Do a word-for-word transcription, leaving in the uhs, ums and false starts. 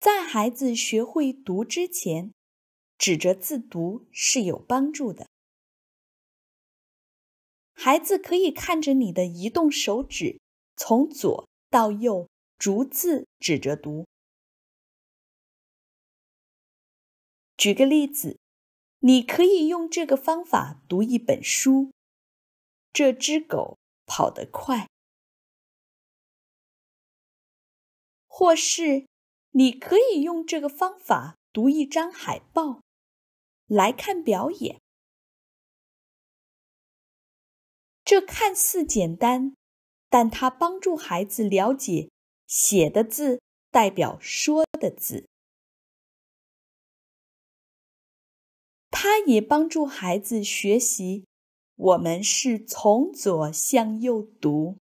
在孩子学会读之前，指着字读是有帮助的。孩子可以看着你的移动手指，从左到右逐字指着读。举个例子，你可以用这个方法读一本书。这只狗跑得快。或是你可以用这个方法读一张海报，来看表演。这看似简单，但它帮助孩子了解写的字代表说的字。它也帮助孩子学习我们是从左向右读。